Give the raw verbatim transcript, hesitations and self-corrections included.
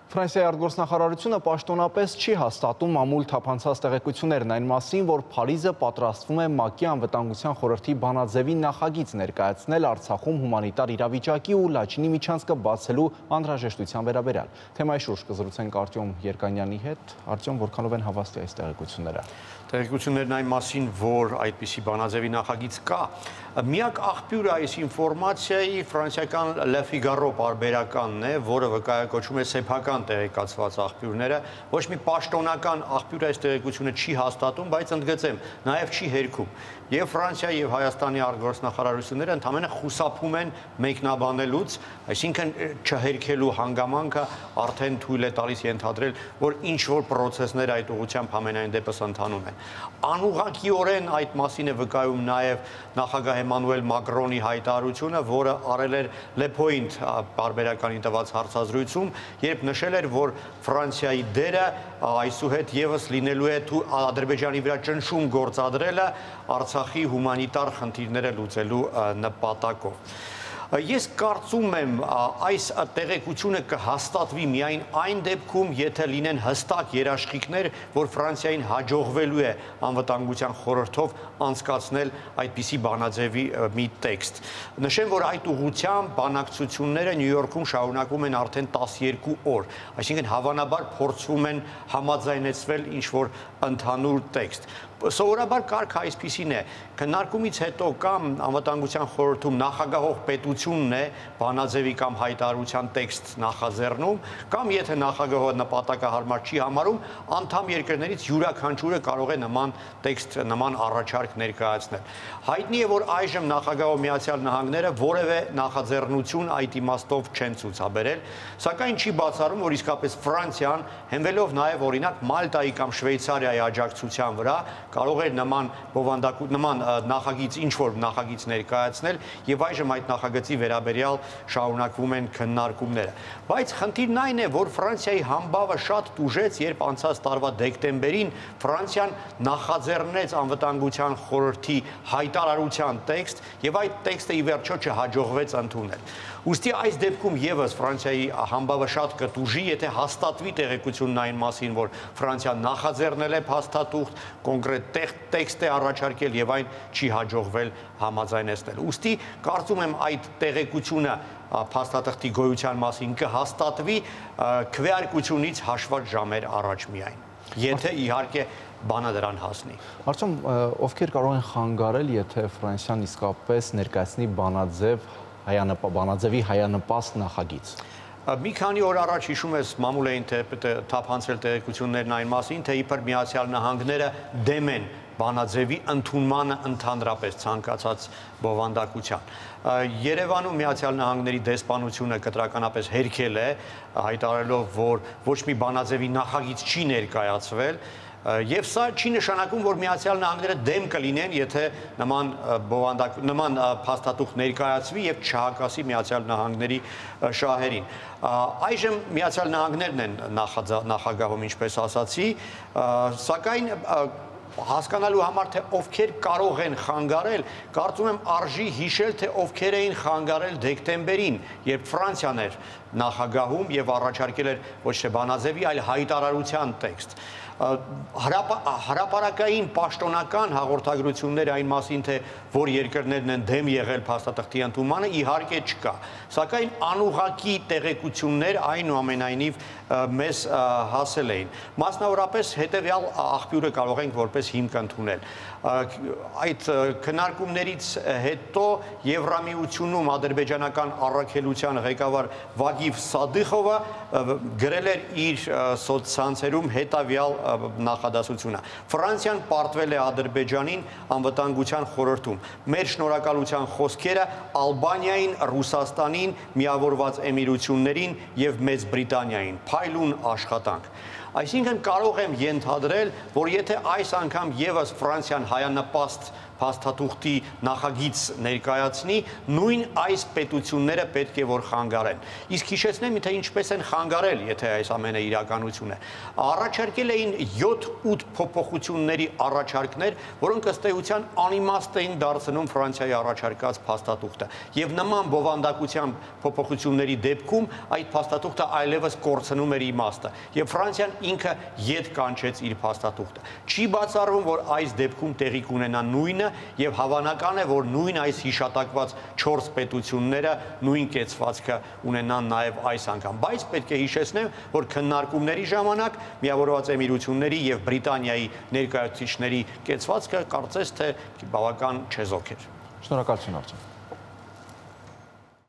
Ֆրանսիայի արտգործնախարարությունը պաշտոնապես չի հաստատում ամուլ թափանցած տեղեկություններն այն մասին, որ Փարիզը պատրաստվում է ՄԱԿ-ի անվտանգության խորհրդի բանաձևի նախագիծ ներկայացնել Արցախում հումանիտար իրավիճակի ու Լաչինի միջանցքը բացելու անհրաժեշտության վերաբերյալ։ Թեմայի շուրջ կզրուցենք Արտյոմ Երկանյանի հետ։ Արտյոմ, որքանով են հավաստի այս տեղեկությունները։ Տեղեկություններն այն մասին, որ այդպիսի բանաձևի նախագիծ կա, միակ աղբյուրը այս ինֆորմացիայի ֆրանսիական Le Figaro պարբերականն է, որը վկայակոչում է սեփական տեղեկացված աղբյուրները, ոչ մի պաշտոնական աղբյուր այս տեղեկությունը չի հաստատում, բայց ընդգծեմ, նաև չի հերքում։ Եվ Ֆրանսիա եւ Հայաստանի արտգործնախարարությունները ընդհանրապես խուսափում են մեկնաբանելուց, այսինքն չհերքելու հանգամանքը արդեն թույլ է տալիս ենթադրել, որ ինչ որ process-ներ այդ ուղղությամբ ամենայն դեպս ընթանում են։ Անուղղակիորեն այդ մասին է վկայում նաև նախագահ Էմանուել Մակրոնի հայտարարությունը, որը արել էր Le Point պարբերականին տված հարցազրույցում, երբ նշել էր, որ Ֆրանսիայի դերը այսուհետ եւս լինելու է Ադրբեջանի վրա ճնշում գործադրելը Արցախի հումանիտար խնդիրները լուծելու նպատակով։ Ես կարծում եմ, այս տեղեկությունը կհաստատվի միայն այն դեպքում, եթե լինեն հստակ երաշխիքներ, որ Ֆրանսիային հաջողվելու է անվտանգության խորհրդով անցկացնել այդպիսի բանաձևի մի տեքստ։ Նշեմ, որ այդ ուղղությամբ բանակցությունները Նյու Յորքում շարունակվում են արդեն տասներկու օր, այսինքն հավանաբար փորձում են համաձայնեցվել ինչ-որ ընդհանուր տեքստ։ Սովորաբար կարգը այսպիսին է, քննարկումից հետո կամ անվտանգության խորհրդում նախագահող պետությունն է բանաձևի կամ հայտարարության տեքստ նախաձեռնում, կամ եթե նախագահը նպատակահարմար չի համարում, անդամ երկրներից յուրաքանչյուրը կարող է նման տեքստ, նման առաջարկ ներկայացնել։ Հայտնի է, որ այժմ նախագահող Միացյալ Նահանգները որևէ նախաձեռնություն այդ իմաստով չեն ցուցաբերել, սակայն չի բացառում, որ իսկապես Ֆրանսիան, հենվելով նաև օրինակ Մալտայի կամ Շվեյցարիայի աջակցության վրա, կարող էր նման բովանդակու նման նախագիծ ինչ-որ նախագիծ ներկայացնել եւ այժմ այդ նախագծի վերաբերյալ շարունակվում են քննարկումները։ Բայց խնդիրն այն է, որ Ֆրանսիայի համբավը շատ տուժեց, երբ անցած տարվա դեկտեմբերին Ֆրանսիան նախաձեռնեց անվտանգության խորհրդի հայտարարության տեքստ եւ այդ տեքստը ի վերջո չհաջողվեց ընդունել։ Ուստի այս դեպքում եւս Ֆրանսիայի համբավը շատ կտուժի, եթե հաստատվի տեղեկությունն այն մասին, որ Ֆրանսիան նախաձեռնել է փաստաթուղթ, կոնկրետ տեքստ է առաջարկել եւ այն չի հաջողվել համաձայնեցնել։ Ուստի կարծում եմ այդ տեղեկությունը փաստաթղթի գոյության մասին կհաստատվի քվեարկությունից հաշված ժամեր առաջ միայն, եթե իհարկե բանը դրան հասնի։ Արտյոմ, ովքեր կարող են խանգարել, եթե Ֆրանսիան իսկապես ներկայացնի բանաձև բանաձևի հայանպաստ նախագիծ։ Մի քանի օր առաջ հիշում ես մամուլ էին թափանցել տեղեկություններն այն մասին, թե իբր Միացյալ Նահանգները դեմ են բանաձևի ընդունմանը ընդհանրապես ցանկացած բովանդակության։ Երևանում Միացյալ Նահանգների դեսպանությունը կտրականապես հերքել է, հայտարարելով, որ ոչ մի բանաձևի նախագիծ չի ներկայացվել, եւ սա չի նշանակում, որ Միացյալ Նահանգները դեմ կլինեն, եթե նման բովանդակ նման փաստաթուղթ ներկայացվի եւ չհակասի Միացյալ Նահանգների շահերին։ Այժմ Միացյալ Նահանգներն են նախագահում, ինչպես ասացի, սակայն հասկանալու համար, թե ովքեր կարող են խանգարել, կարծում եմ արժի հիշել, թե ովքեր էին խանգարել դեկտեմբերին, երբ Ֆրանսիան էր նախագահում եւ առաջարկել էր ոչ թե բանաձևի, այլ հայտարարության տեքստ։ Հրապարակային պաշտոնական հաղորդագրությունները այն մասին, թե որ երկրներն են դեմ եղել փաստաթղթի ընդունմանը, իհարկե չկա, սակայն անուղղակի տեղեկություններ այնուամենայնիվ մեզ հասել էին։ Մասնավորապես հետևյալ աղբյուրը կարող ենք որպես հիմք ընդունել։ Այդ քննարկումներից հետո Եվրամիությունում ադրբեջանական առաքելության ղեկավար Վագիվ Սադիխովը գրել էր իր սոցցանցերում հետևյալ նախադասությունը. Ֆրանսիան պարտվել է Ադրբեջանին անվտանգության խորհրդում։ Մեր շնորհակալության խոսքերը Ալբանիային, Ռուսաստանին, Միավորված Էմիրություններին եւ Մեծ Բրիտանիային։ Փայլուն աշխատանք։ Այսինքն կարող եմ ենթադրել, որ եթե այս անգամ եւս Ֆրանսիան հայանպաստ փաստաթուղթի նախագիծ ներկայացնի, նույն այս պետությունները պետք է որ խանգարեն։ Իսկ հիշեցնեմ, թե ինչպես են խանգարել, եթե այս ամենը իրականություն է։ Առաջարկել էին յոթ-ութ փոփոխությունների առաջարկներ, որոնք ըստ էության անիմաստ էին դարձնում Ֆրանսիայի առաջարկած փաստաթուղթը։ Եվ նման բովանդակության փոփոխությունների դեպքում այդ փաստաթուղթը այլևս կորցնում էր իմաստը։ Եվ Ֆրանսիան ինքը ետ կանչեց իր փաստաթուղթը։ Չի բացառվում, որ այս դեպքում տեղի կունենա նույնը եւ հավանական է, որ նույն այս հիշատակված չորս պետությունները նույն կեցվածքը ունենան նաեւ այս անգամ, բայց պետք է հիշեցնեմ, որ քննարկումների ժամանակ Միավորված Էմիրությունների եւ Բրիտանիայի ներկայացուցիչների կեցվածքը կարծես թե բավական չեզոք էր։ Շնորհակալություն, Արտем։